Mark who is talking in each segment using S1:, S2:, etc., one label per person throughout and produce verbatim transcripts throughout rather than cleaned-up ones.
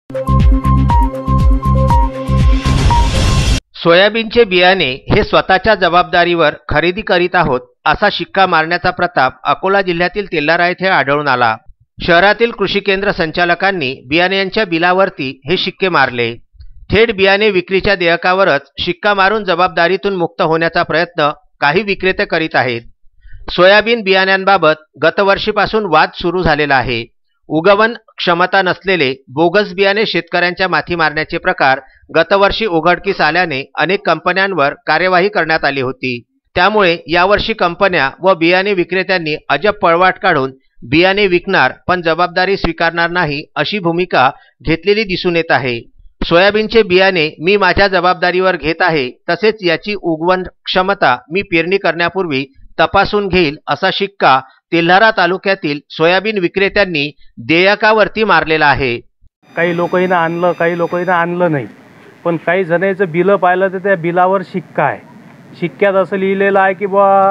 S1: सोयाबीनचे बियाणे हे स्वतःच्या जबाबदारीवर खरेदी करीत आहोत असा शिक्का मारण्याचा प्रताप अकोला जिल्ह्यातील तेल्हारा येथे आढळून आला। शहरातील कृषी केंद्र संचालकांनी बियाण्यांच्या बिलावरती हे शिक्के मारले। थेट बियाणे विक्रीच्या देयकावरच शिक्का मारून जबाबदारीतून मुक्त होण्याचा प्रयत्न काही विक्रेते करीत आहेत। सोयाबीन बियाण्यांबाबत गतवर्षीपासून वाद सुरू झालेला आहे। उगवण क्षमता नसलेले बोगस बियाणे शेतकऱ्यांच्या माथी मारण्याचे प्रकार गतवर्षी उघडकीस आल्याने अनेक कंपन्यांवर कार्यवाही करण्यात आली होती। त्यामुळे यावर्षी कंपन्या व बियाणे विक्रेत्यांनी अजब पळवाट काढून बियाणे विकणार पण जबाबदारी स्वीकारणार नाही अशी भूमिका घेतलेली दिसून येत आहे। सोयाबीनचे बियाणे मी माझ्या जबाबदारीवर घेत आहे, तसेच याची उगवण क्षमता मी पेरणी करण्यापूर्वी तपासून घेईल असा शिक्का तेल्हारा तालुक्यातील सोयाबीन विक्रेत्यांनी देयकावरती मारलेला आहे।
S2: काही लोकांना आणलं, काही लोकांना आणलं नाही, पण काही जणांचं बिल पाहिलं तर त्या बिलावर शिक्का आहे। शिक्क्यात असं लिहिलेलं आहे की बा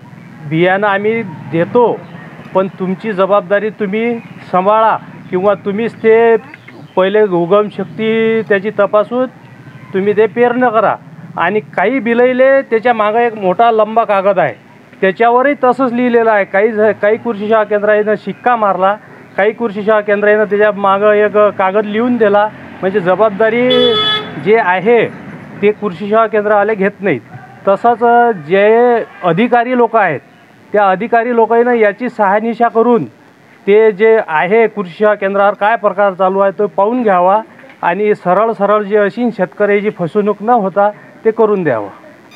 S2: बियाणं आम्ही देतो पण तुमची जबाबदारी तुम्ही सांभाळा, किंवा तुम्हीच ते पहिले उगम शक्ती त्याची तपासून तुम्ही ते पेरणी करा। आणि काही बिलले त्याच्या मागे एक मोठा लंबा कागद आहे, त्याच्यावरही तसंच लिहिलेलं आहे। काही काही कृषी सेवा केंद्राने शिक्का मारला, काही कृषी सेवा केंद्राने त्याच्या मागं एक कागद लिहून दिला। म्हणजे जबाबदारी जे आहे ते कृषी सेवा केंद्रावाले घेत नाहीत। तसंच जे अधिकारी लोक आहेत त्या अधिकारी लोकांना याची शहानिशा करून ते जे आहे कृषी सेवा केंद्रावर काय प्रकार चालू आहे तो पाहून घ्यावा आणि सरळ सरळ जे अशी शेतकऱ्याची फसवणूक न होता ते करून द्यावं।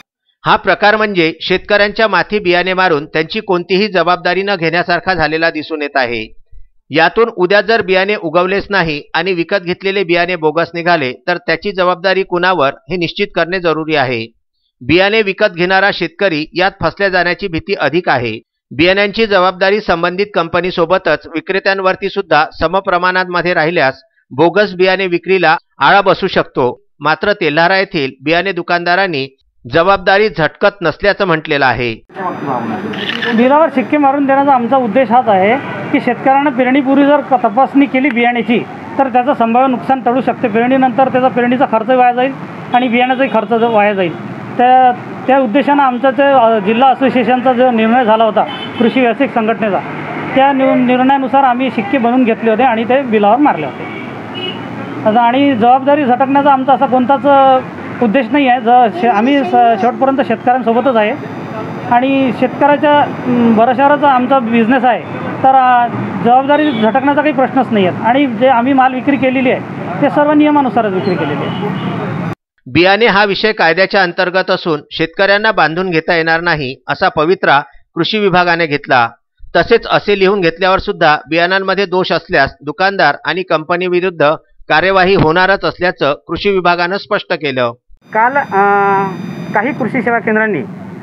S1: हा प्रकार म्हणजे शेतकऱ्यांच्या माथी बियाणे मारून त्यांची कोणतीही जबाबदारी न घेण्यासारखा झालेला दिसून येत आहे। यातून उद्या जर बियाणे उगवलेच नाही आणि विकत घेतलेले बियाणे बोगस निघाले तर त्याची जबाबदारी कुणावर हे निश्चित करणे जरुरी आहे। बियाणे विकत घेणारा शेतकरी यात फसल्या जाण्याची भीती अधिक आहे। बियाण्यांची जबाबदारी संबंधित कंपनीसोबतच विक्रेत्यांवरती सुद्धा समप्रमाणात मध्ये राहिल्यास बोगस बियाणे विक्रीला आळा बसू शकतो। मात्र तेल्हारा येथील बियाणे दुकानदारांनी जबाबदारी झटकत नसल्याचं म्हटलेलं आहे।
S3: बिलावर शिक्के मारून देण्याचा आमचा उद्देश हाच आहे की शेतकऱ्यांना पेरणीपूर्वी जर तपासणी केली बियाण्याची तर त्याचं संभाव्य नुकसान टळू शकते। पेरणीनंतर त्याचा पेरणीचा खर्च वाया जाईल आणि बियाण्याचाही खर्च वाया जाईल। त्या त्या उद्देशानं आमचा ते जिल्हा असोसिएशनचा जो निर्णय झाला होता कृषी व्यावसायिक संघटनेचा, त्या निर्णयानुसार आम्ही शिक्के बनवून घेतले होते आणि ते बिलावर मारले होते। आणि जबाबदारी झटकण्याचा आमचा असा कोणताच उद्देश नाही आहे। ज आम्ही शेवटपर्यंत शेतकऱ्यांसोबतच आहे आणि शेतकऱ्याच्या भरोशावरच आमचा बिझनेस आहे, तर जबाबदारी झटकण्याचा काही प्रश्नच नाही आहे। आणि जे आम्ही माल विक्री केलेली आहे ते सर्व नियमानुसारच विक्री केलेली आहे।
S1: बियाणे हा विषय कायद्याच्या अंतर्गत असून शेतकऱ्यांना बांधून घेता येणार नाही असा पवित्रा कृषी विभागाने घेतला। तसेच असे लिहून घेतल्यावर सुद्धा बियाणांमध्ये दोष असल्यास दुकानदार आणि कंपनी विरुद्ध कार्यवाही होणारच असल्याचं कृषी विभागानं स्पष्ट केलं।
S4: काल काही कृषी सेवा केंद्रांनी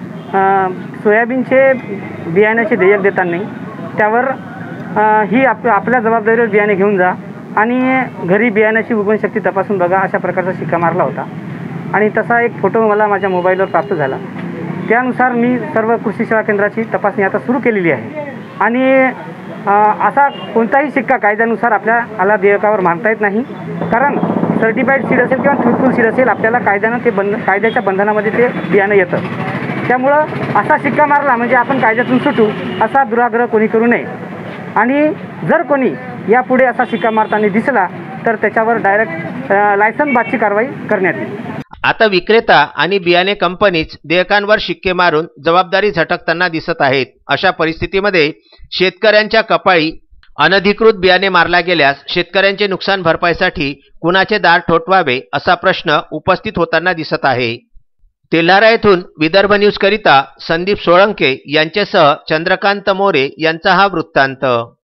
S4: सोयाबीनचे बियाण्याचे देयक देताना त्यावर ही आप आपल्या जबाबदारीवर बियाणे घेऊन जा आणि घरी बियाण्याची उगवण शक्ती तपासून बघा अशा प्रकारचा शिक्का मारला होता। आणि तसा एक फोटो मला माझ्या मोबाईलवर प्राप्त झाला। त्यानुसार मी सर्व कृषी सेवा केंद्राची तपासणी आता सुरू केलेली आहे आणि असा कोणताही शिक्का कायद्यानुसार आपल्याला देयकावर मारता येत नाही, कारण सर्टिफाईड सीड असेल किंवा ट्रुथफुल सीड असेल आपल्याला कायद्यानं ते बंध कायद्याच्या बंधनामध्ये ते बियाणं येतं। त्यामुळं असा शिक्का मारला म्हणजे आपण कायद्यातून सुटू असा दुराग्रह कोणी करू नये। आणि जर कोणी यापुढे असा शिक्का मारताना दिसला तर त्याच्यावर डायरेक्ट लायसन बादची कारवाई करण्यात येईल।
S1: आता विक्रेता आणि बियाणे कंपनीच देयकांवर शिक्के मारून जबाबदारी झटकताना दिसत आहेत। अशा परिस्थितीमध्ये शेतकऱ्यांच्या कपाळी अनधिकृत बियाणे मारला गेल्यास शेतकऱ्यांचे नुकसान भरपाईसाठी कुणाचे दार ठोठवावे असा प्रश्न उपस्थित होताना दिसत आहे। तेल्हारा येथून विदर्भ न्यूज करिता संदीप सोळंके यांच्यासह चंद्रकांत मोरे यांचा हा वृत्तांत।